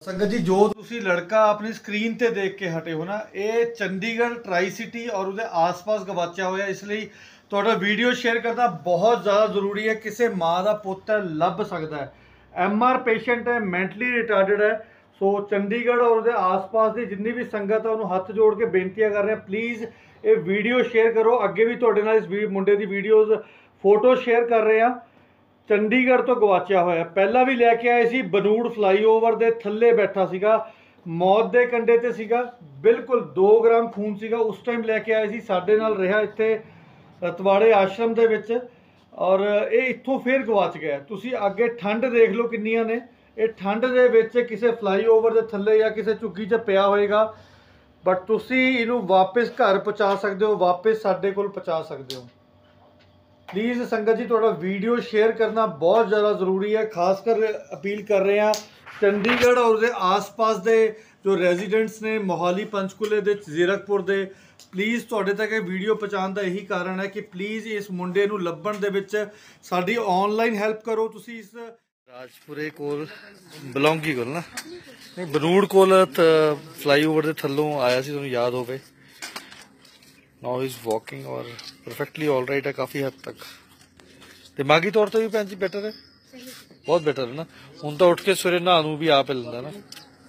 संगत जी जो तुसी लड़का अपनी स्क्रीन ते देख के हटे हो ना, ये चंडीगढ़ ट्राई सिटी और उसके आस पास गवाचा होया, इसलिए ਤੁਹਾਡਾ ਵੀਡੀਓ ਸ਼ੇਅਰ ਕਰਨਾ बहुत ज़्यादा ਜ਼ਰੂਰੀ है। किसी माँ का पुत ਲੱਭ सकता है। MR पेशेंट है, मैंटली रिटार्डेड है। सो चंडीगढ़ और उसके आस पास की जिन्नी भी संगत है उन्होंने हाथ जोड़ के बेनतियां कर रहे हैं, प्लीज़ ये वीडियो शेयर करो। अगे भी तुहाडे नाल इस मुंडे की वीडियोज़ फोटो शेयर कर रहे हैं। चंडीगढ़ तो गवाचा होया, पहला भी लैके आए सी, बनूड़ फ्लाईओवर के थले बैठा सीगा, मौत के कंढे ते सीगा, बिल्कुल 2 ग्राम खून सीगा। उस टाइम लैके आए सी, साडे नाल रहा इत्थे तवाड़े आश्रम के विच, और ये इत्थों फिर गवाच गया। तुसी अगे ठंड देख लो किन्नियां ने। ये ठंड दे विच किसी फ्लाईओवर के थले या किसी झुग्गी च पिया होएगा, बट तुसी इनू वापस घर पहुँचा सकते हो, वापस साडे कोल पहुँचा सकते हो। प्लीज़ संगत जी थोड़ा वीडियो शेयर करना बहुत ज़्यादा ज़रूरी है। खासकर अपील कर रहे हैं चंडीगढ़ और उसके आस पास के जो रेजिडेंट्स ने, मोहाली पंचकूले दे, जीरकपुर दे, प्लीज़ तुहाडे तक ये वीडियो पहुँचाने का यही कारण है कि प्लीज़ इस मुंडे नूं लभण दे विच साडी ऑनलाइन हेल्प करो। तुसी इस राजपुरे कोल बलौंगी कोल ना नहीं बनूड़ कोल फ्लाईओवर के थल्लों आया सी, तुहानूं याद होवे। नाउ इज वॉकिंग और परफेक्टली ऑल राइट है काफ़ी हद तक। दिमागी तौर पर भी भैन जी बेटर है, बहुत बेटर है ना। हुण तो उठ के सवेरे नहा नू भी आप लेंदा ना।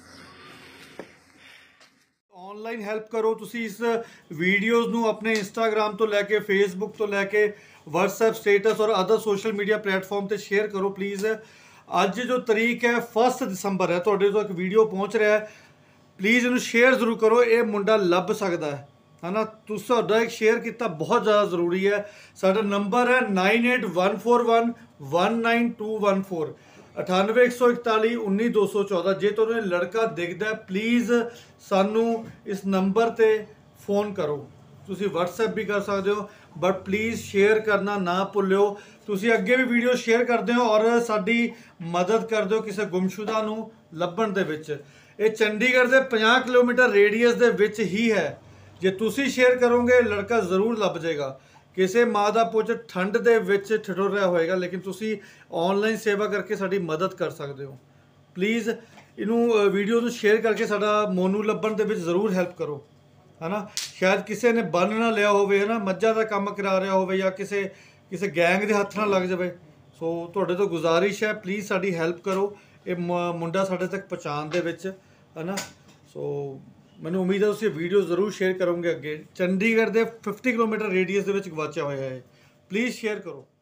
ऑनलाइन हेल्प करो। तुसी इस वीडियोज़ नू अपने इंस्टाग्राम तो लैके, फेसबुक तो लैके, व्हाट्सएप स्टेटस और अदर सोशल मीडिया प्लेटफॉर्म पर शेयर करो प्लीज़। अज जो तरीक है 1 दिसंबर है, तुहाडे तक वीडियो पहुँच रहा है, प्लीज़ इनू शेयर जरूर करो। ये मुंडा लभ सकता है ना। तुहाडा एक शेयर कितना बहुत ज़्यादा ज़रूरी है। साडा नंबर है 9814119214 9814192214। जे तुहानूं लड़का दिखता है प्लीज़ सानू इस नंबर ते फ़ोन करो। तुसी व्हाट्सएप भी कर सकते हो, बट प्लीज़ शेयर करना ना भुल्लिओ। तुसी अगे भी वीडियो शेयर करते हो और साडी मदद करते हो किसी गुमशुदा नूं लभण दे विच। ये चंडीगढ़ के 50 किलोमीटर रेडियस दे विच ही है। जे तुसी शेयर करोगे लड़का जरूर लभ जाएगा। किसी माँ का पुत ठंड के विच ठिठुर रहा होएगा, लेकिन तुसी ऑनलाइन सेवा करके साडी मदद कर सकते हो। प्लीज़ इनू वीडियो नू शेयर करके साडा मोनू लभण दे विच जरूर हेल्प करो, है ना। शायद किसी ने बन ना लिया होवे, है ना, मज्झां दा काम करा रहा होवे या किसी गैंग के हत्थ ना लग जाए। सो तुहाडे तो गुजारिश है, प्लीज़ साडी हेल्प करो ये मुंडा साडे तक पहुँचाने दे विच, है ना। सो मैंने उम्मीद है तुसीं वीडियो जरूर शेयर करोगे अगे। चंडीगढ़ के 50 किलोमीटर रेडियस के गवाचा होया है, प्लीज़ शेयर करो।